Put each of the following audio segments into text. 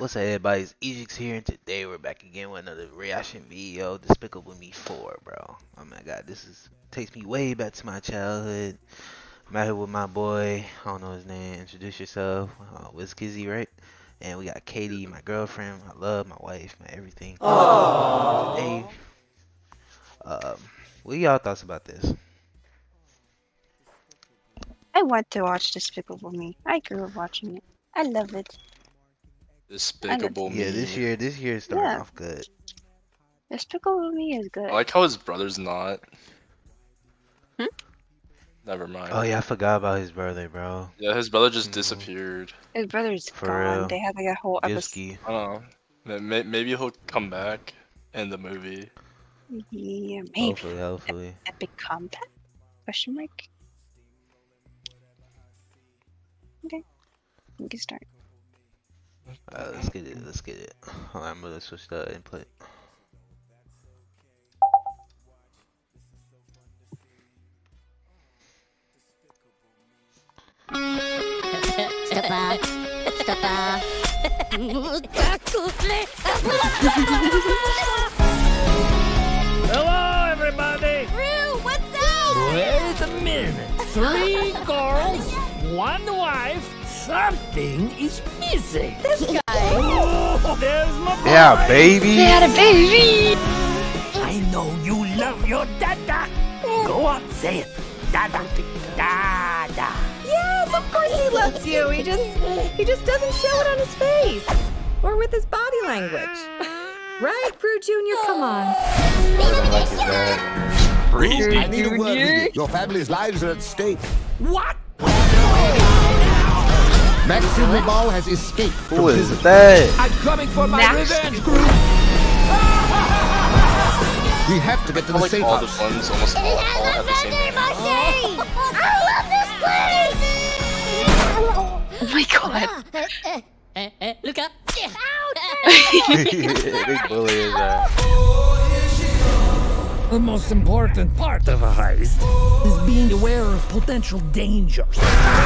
What's up, everybody? It's Ejix here, and today we're back again with another reaction video. Despicable Me 4, bro. Oh my god, takes me way back to my childhood. I'm out here with my boy. I don't know his name. Introduce yourself. WizKizzy, right? And we got Katie, my girlfriend, my love, my wife, my everything. Aww. Today, what y'all thoughts about this? I want to watch Despicable Me. I grew up watching it. I love it. Despicable Me. Yeah, this year is starting off good. Despicable Me is good. I like how his brother's not. Never mind. Oh yeah, I forgot about his brother, bro. Yeah, his brother just disappeared. His brother's For gone. real. They had like a whole episode. I don't know. Maybe he'll come back in the movie. Yeah, maybe. Hopefully. Epic comeback? Question mark? Okay. We can start. Let's get it. Hold on, I'm gonna switch the input. Hello, everybody! Roo, what's up? Wait a minute. 3 girls, 1 wife. Something is missing. This guy. Oh, there's my boy. Yeah, baby! They had a baby! I know you love your dada. Go on, say it. Dada. Dada. Yes, of course he loves you. He just doesn't show it on his face or with his body language. Right, Prue Jr.? Come on. Like his dad. Breezy. I need a word with you. Your family's lives are at stake. What? Maxine Ribal has escaped. Who is that? I'm coming for my revenge, group. We have to get to the Like safe all the house. ones almost all have the same name. Oh my god. Look up. They bully his ass. The most important part of a heist is being aware of potential dangers.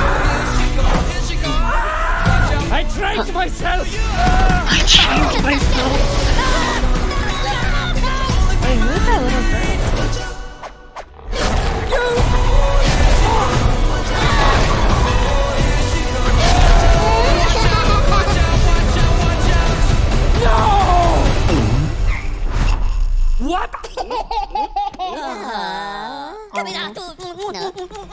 I trained myself! I changed myself. Wait, who's that little girl? What? Coming out. No.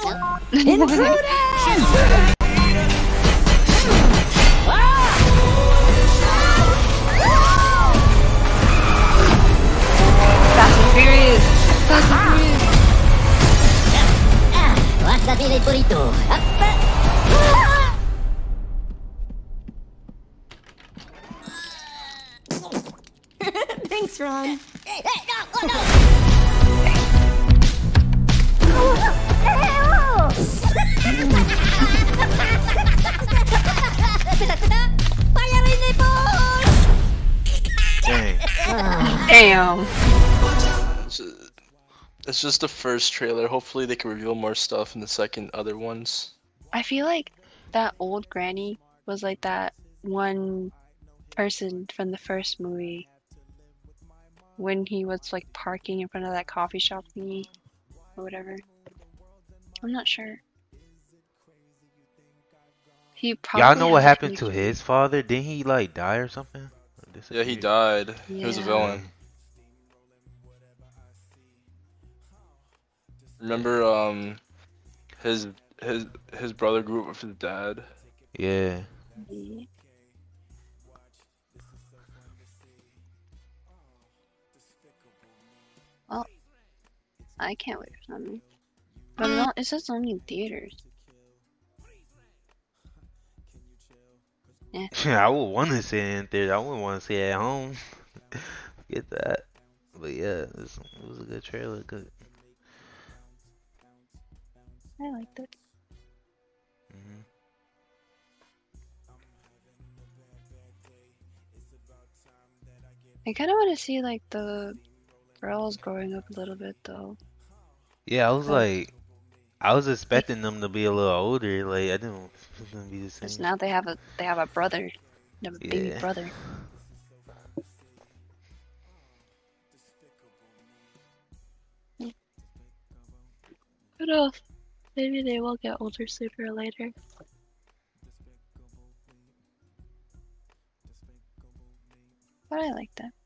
Fast and Furious. Fast and Furious. Wasabi de burrito. Thanks, Ron. Hey, Dang. Damn. It's just the first trailer. Hopefully they can reveal more stuff in the other ones. I feel like that old granny was like that one person from the first movie when he was like parking in front of that coffee shop thingy or whatever. I'm not sure. He probably Y'all know what has a happened to pretty his father? Didn't he like die or something? Yeah, he died. He was a Yeah. villain. Remember, his brother grew up with his dad. Yeah. Yeah. Well, I can't wait for something. But no, it says only in theaters. I would want to see it in theater. I wouldn't want to see it at home. Get that. But yeah, it was a good trailer. Good. I liked it. I kind of want to see like the girls growing up a little bit though. Yeah, I was expecting them to be a little older. Like I didn't think them to be the Because same. now they have a brother. The baby Yeah. brother. Who knows? Maybe they will get older sooner or later. But I like that.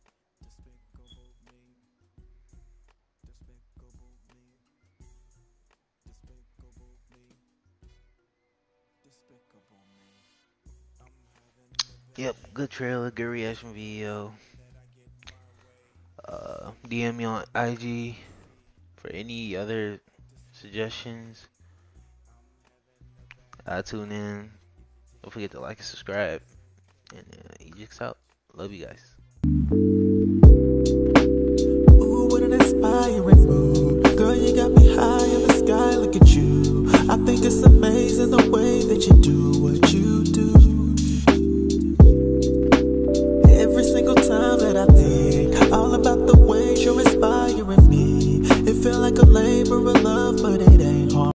Yep, good trailer, good reaction video. DM me on IG for any other suggestions. I'll tune in. Don't forget to like and subscribe. And Ejix out. Love you guys. Ooh, what an inspiring move. Girl, you got me high in the sky, look at you. I think it's amazing the way that you do what you do. Every single time that I think all about the ways you're inspiring me. It feel like a labor of love, but it ain't hard.